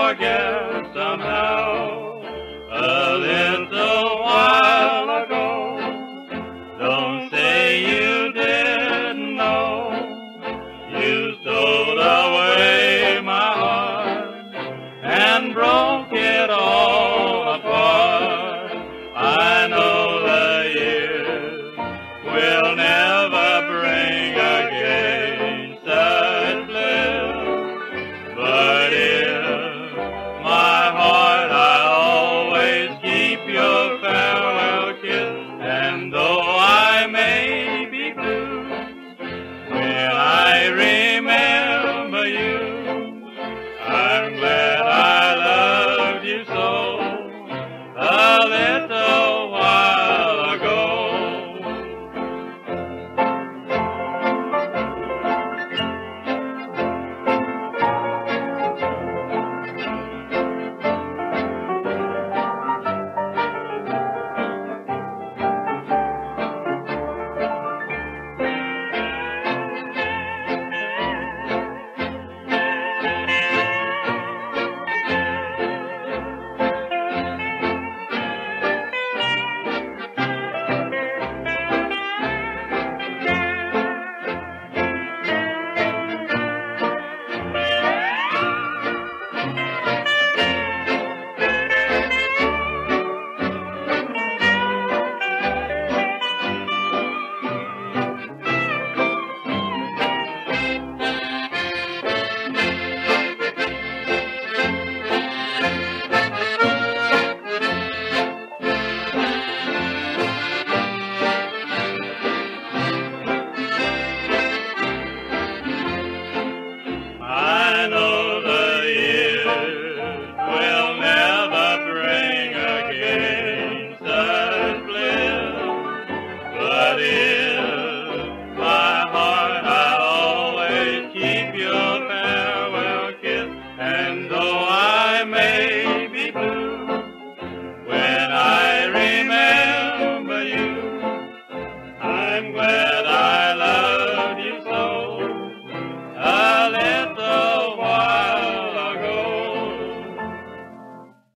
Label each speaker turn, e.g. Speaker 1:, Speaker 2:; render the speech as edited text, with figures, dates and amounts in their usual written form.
Speaker 1: forget somehow. A little while ago, don't say you didn't know. You stole away my heart and broke it all apart. I know the years will never bring again such bliss, but in my heart I'll always keep your farewell kiss. And though I may be blue when I remember you, I'm glad I loved you so a little while ago. I know the years will never bring again such bliss, but in my heart I'll always keep your farewell kiss. And